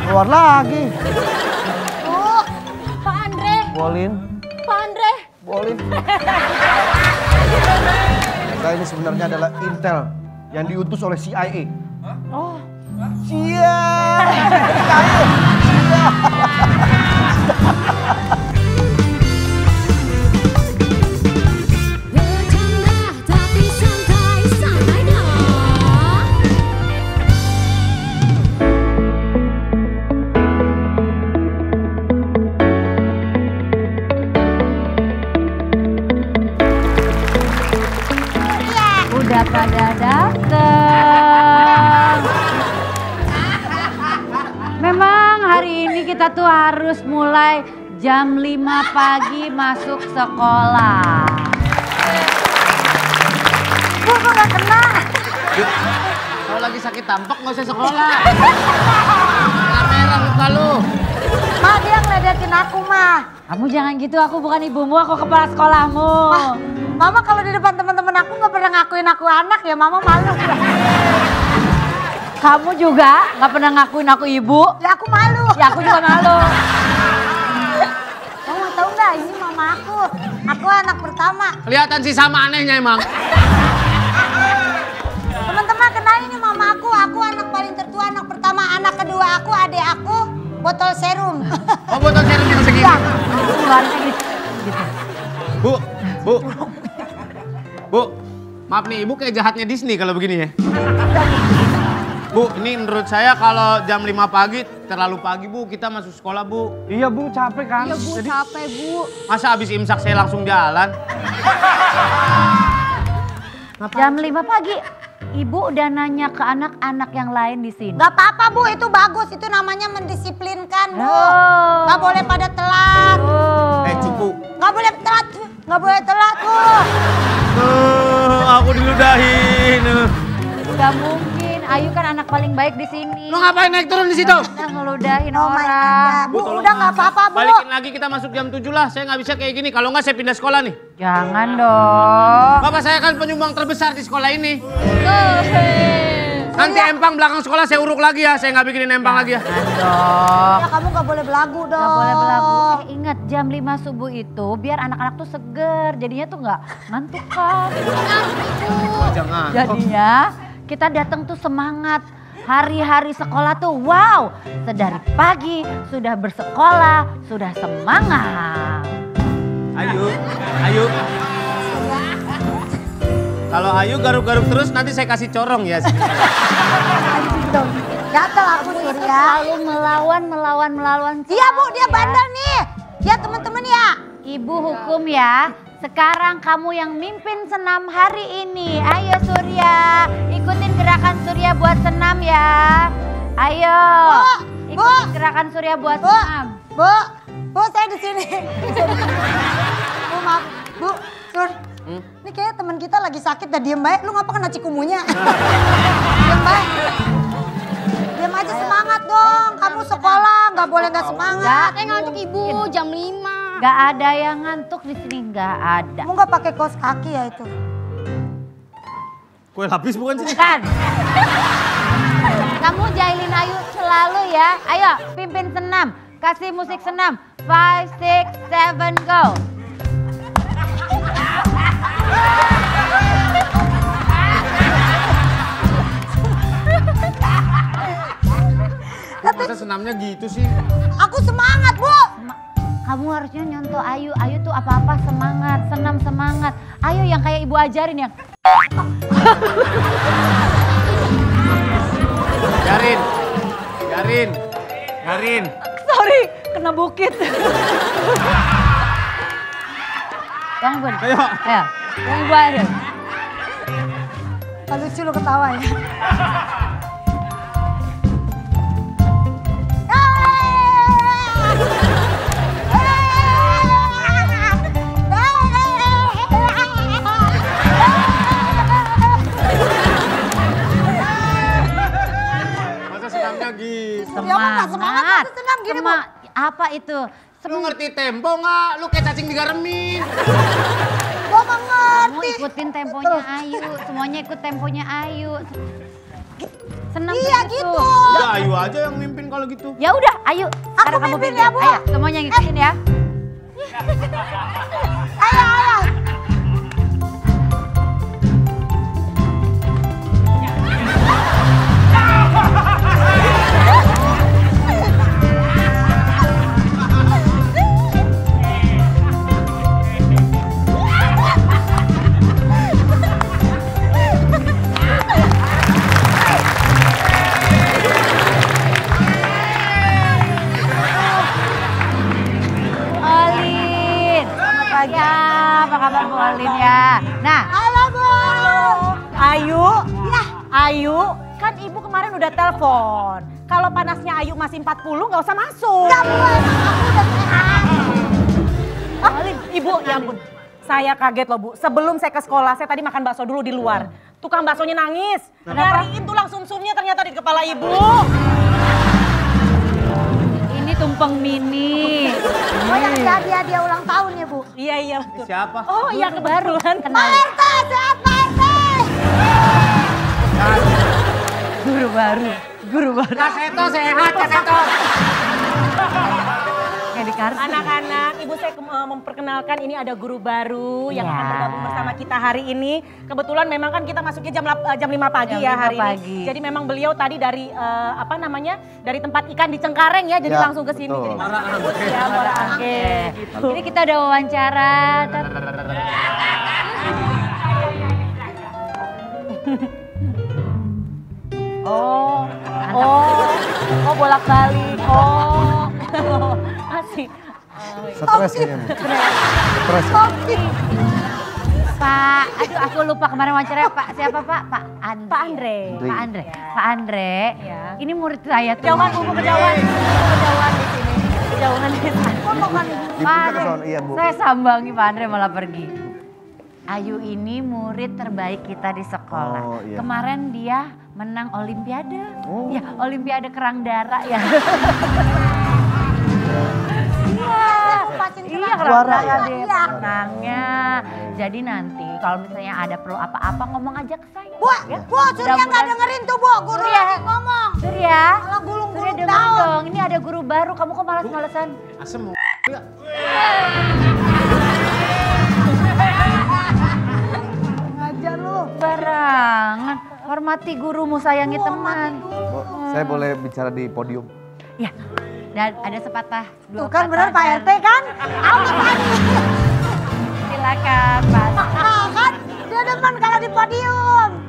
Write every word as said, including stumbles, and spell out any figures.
Keluar lagi. Bu, Pak Andre. Bolin. Pak Andre. Bolin. Mereka ini sebenarnya adalah intel yang diutus oleh C I A. Oh. Cia. Udah pada dateng. Memang hari ini kita tuh harus mulai jam lima pagi masuk sekolah. Bu, kok gak kena? Kalau lagi sakit tampak nggak usah sekolah. Merah muka lu. Ma, dia ngeledekin aku, Ma. Kamu jangan gitu, aku bukan ibumu, aku kepala sekolahmu. Ma, Mama kalau di depan teman-teman aku nggak pernah ngakuin aku anak ya, Mama malu. Kamu juga nggak pernah ngakuin aku ibu. Ya aku malu. Ya aku juga malu. Kamu mau tahu nggak, ini mama aku. Aku anak pertama. Kelihatan sih sama anehnya emang. Teman-teman kenal ini mama aku. Aku anak paling tertua, anak pertama. Anak kedua aku, adik aku, botol serum. Oh, botol serum yang segini. Iya. Keluarnya gitu. gitu. Bu, bu. Bu, maaf nih ibu kayak jahatnya Disney kalau begini ya. Bu, ini menurut saya kalau jam lima pagi terlalu pagi Bu, kita masuk sekolah Bu. Iya Bu, capek kan? Iya Bu, Jadi... capek Bu. Masa habis imsak saya langsung jalan? Jam lima pagi, Ibu udah nanya ke anak-anak yang lain di sini. Gak apa-apa Bu, itu bagus. Itu namanya mendisiplinkan Bu. Oh. Gak boleh pada telat. Oh. Eh cukup. Gak boleh telat, gak boleh telat Bu. Uh, aku diludahin. Gak mungkin, Ayu kan anak paling baik di sini. Lo ngapain naik turun di situ? Udah ngeludahin oh orang. Bu, Bu, udah gak apa-apa Bu. Balikin lagi kita masuk jam tujuh lah. Saya nggak bisa kayak gini. Kalau nggak saya pindah sekolah nih. Jangan dong. Bapak saya kan penyumbang terbesar di sekolah ini. Oh, Nanti empang belakang sekolah saya uruk lagi ya. Saya nggak bikinin empang lagi ya. Dong. Ya, kamu gak boleh belagu dong. Gak boleh belagu. Eh ingat jam lima subuh itu biar anak-anak tuh seger. Jadinya tuh gak ngantuk kan. Oh, jangan. Jadinya kita datang tuh semangat. Hari-hari sekolah tuh wow. Sedari pagi sudah bersekolah, sudah semangat. Ayu, Ayu. Kalau Ayu garuk-garuk terus nanti saya kasih corong ya. Gatel aku Surya. Selalu melawan, melawan, melawan. Iya Bu, dia bandel nih. Ya teman-teman ya. Ibu hukum ya. Sekarang kamu yang mimpin senam hari ini. Ayo Surya, ikutin gerakan Surya buat senam ya. Ayo. Bu, ikutin Bu. Gerakan Surya buat Bu. Senam. Bu, Bu saya di sini. Bu maaf, Bu, Sur. Hmm? Ini kayaknya teman kita lagi sakit dah diem baik. Lu ngapa kena cikumunya? Diem baik. Diem aja semangat dong. Kamu sekolah nggak boleh nggak semangat. Saya ngantuk Ibu jam lima. Gak ada yang ngantuk di sini, nggak ada. Kamu nggak pakai kaos kaki ya itu? Kue lapis bukan sih? Bukan. Kamu jahilin Ayu selalu ya. Ayo pimpin senam. Kasih musik senam. Five, six, seven, go. Masa senamnya gitu sih? Aku semangat Bu. Kamu harusnya nyontoh Ayu. Ayu tuh apa-apa semangat, senam semangat. Ayo yang kayak Ibu ajarin yang. Garin, Garin, Garin. Sorry, kena bukit. Yang gue. Ayo. Ayo. Yang gue aja. Lucu lu ketawa ya. Masa senamnya gitu? Semangat. Semangat. Senam gini Bu. Apa itu? Lu ngerti tempo nggak? Lu kayak cacing digaremin. Gua nggak ngerti. Kamu ikutin temponya Ayu. Semuanya ikut temponya Ayu. Senam iya gitu. gitu. Udah Ayu aja yang mimpin kalau gitu. Ya udah, ayo. Sekarang kamu mimpin pimpin ya, Bu. Ayo, semuanya ngikutin ya. Ayo, ayo. Olin. Selamat pagi. Ya, apa kabar Bu Olin ya? Nah, Halo, Bu. Ayu, Ya, Ayu, kan ibu kemarin udah telepon. Kalau panasnya Ayu masih empat puluh nggak usah masuk. enggak, Bu. Emang aku udah sehat. Ah, ibu, ya ampun. Saya kaget loh Bu, sebelum saya ke sekolah saya tadi makan bakso dulu di luar. Tukang baksonya nangis, nyariin tulang sumsumnya ternyata di kepala ibu. ini tumpeng mini. Oh, yang dia dia dia ulang tahun ya, Bu. Iya, iya betul. Siapa? Oh iya kebetulan. Pak R T, sehat Pak R T. Guru baru, guru baru. Kak Seto sehat, Kak Seto. Kayak di kartu. Anak-anak, ibu saya ke- eh, memperkenalkan ini ada guru baru yang Ya. akan bergabung bersama kita hari ini. Kebetulan memang kan kita masuknya jam lap- eh, jam lima pagi Jam ya lima hari pagi. ini. Jadi memang beliau tadi dari eh, apa namanya? Dari tempat ikan di Cengkareng ya, jadi Ya, langsung ke sini. betul. Jadi masuk kampus ya, Muara Angke gitu. Ini kita ada wawancara. Oh, Oh, oh bolak-balik. Oh, asik. Stres kayaknya, Bu. Stres. ya? Pak, aduh aku lupa kemarin wawancara Pak siapa Pak? Pak Andre. Pak Andre. Pak Andre. Pak Andre. Ya. Ini murid saya tuh. Kejauhan, Bu, kejauhan. Kejauhan di sini. Kejauhan di sini. Ibunya Pak ke Andre, sono, iya, Bu. saya sambangi Pak Andre malah pergi. Ayu ini murid terbaik kita di sekolah. Oh, iya. Kemarin dia menang olimpiade. Oh. Ya, olimpiade kerang darah ya. Iya, Pasin iya kerang kerang Juara darah ya? dia Iya. menangnya. Jadi nanti kalau misalnya ada perlu apa-apa ngomong aja ke saya. Bu, ya. Bu, Surya nggak Mudah-mudahan- dengerin tuh, Bu. Guru Surya. lagi ngomong. Surya, Malah Surya gulung-gulung dengerin daun. dong. Ini ada guru baru, kamu kok malas-malesan? Asem mau. Ngajar lu. Barangan, hormati gurumu, sayangi teman. Bu, saya boleh bicara di podium? Ya, dan ada sepatah dua Tuh kan patah bener Pak dan- R T kan? Apa tadi? Silakan Pak. Ah, kan dia demen kalau di podium.